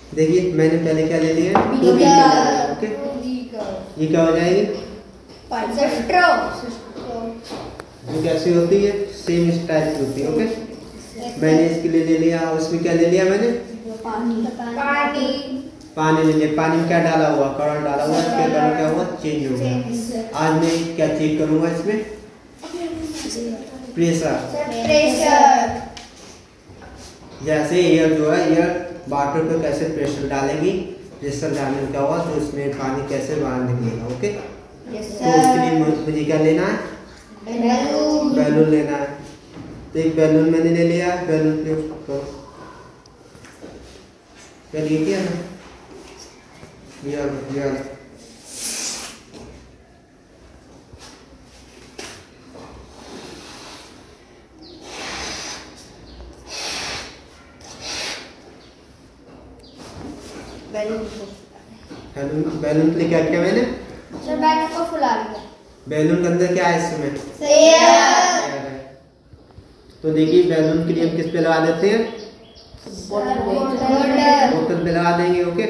देखिए मैंने पहले क्या ले लिया, ओके। ये क्या हो जाएगी, जो कैसी होती है, सेम इस टाइप की होती है, ओके। मैंने इसके लिए ले लिया, उसमें क्या ले लिया मैंने, पानी ले लिया। पानी में क्या डाला हुआ, करंट डाला हुआ, इसके कारण क्या हुआ, चेंज हो गया। आज मैं क्या चेक करूंगा इसमें, प्रेशर। जैसे एयर जो है, एयर वाटर पे कैसे प्रेशर डालेगी, प्रेशर डालने में क्या हुआ तो उसमें पानी कैसे बाहर निकलेगा, ओके। तो उसके लिए मुझे क्या लेना है, बैलून लेना है। तो एक बैलून मैंने ले लिया, बैलून पे क्या ले किया ना, बैलून के लिए क्या किया मैंने, बैलून को फुला लिया। बैलून के अंदर क्या है इसमें, एयर। तो देखिए बैलून के लिए हम किस पे लगा देते हैं, बोतल पे लगा देंगे, ओके।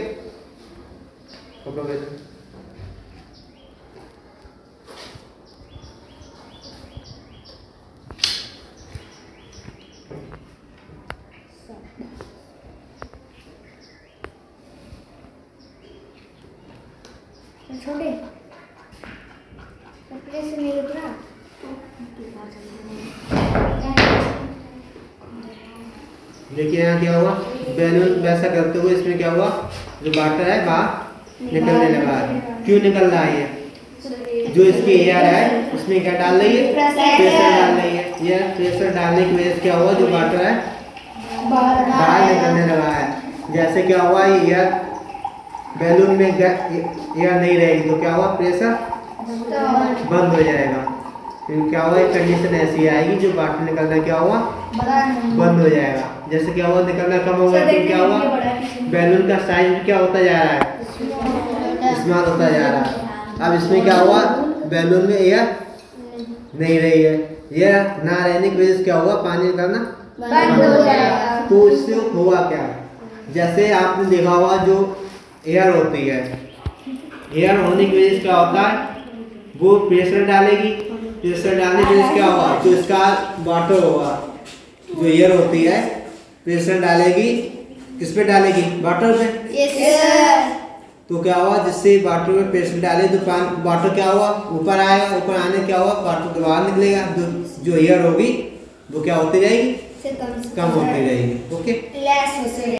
छोटे से नहीं रुकना। देखिए यहाँ क्या हुआ, बैलून वैसा करते हुए इसमें क्या हुआ, जो वाटर है बाहर निकलने लगा है। क्यों निकल रहा है, जो इसकी एयर है उसमें क्या डाल रही है, प्रेशर डाल रही है। ये प्रेशर डालने की वजह से क्या हुआ, जो वाटर है बाहर निकलने लगा है। जैसे क्या हुआ, ये एयर बैलून में एयर नहीं रहेगी तो क्या हुआ, प्रेशर बंद हो जाएगा। फिर क्या हुआ, एक कंडीशन ऐसी आएगी जो वाटर निकलना क्या हुआ, बंद हो जाएगा। जैसे क्या हुआ, निकलना कम होगा तो क्या हुआ, बैलून का साइज क्या होता जा रहा है, स्मॉल होता जा रहा है। अब इसमें क्या हुआ, बैलून में एयर नहीं रही है, एयर ना रहने की वजह से क्या हुआ, पानी निकलना बंद हो जाएगा। तो इससे हुआ क्या, जैसे आपने देखा हुआ जो एयर होती है, एयर होने की वजह से क्या होता है, वो प्रेशर डालेगी, प्रेशर डालने की वजह से क्या हुआ, जो इसका वाटर होगा, जो एयर होती है प्रेशर डालेगी, किस पे डालेगी, वाटर पे। तो क्या हुआ, जिससे वाटर में प्रेशर डाले तो वाटर क्या हुआ, ऊपर आएगा, ऊपर आने क्या हुआ, वाटर बाहर निकलेगा। जो एयर होगी वो क्या होती जाएगी, कम होती रहेगी, ओके।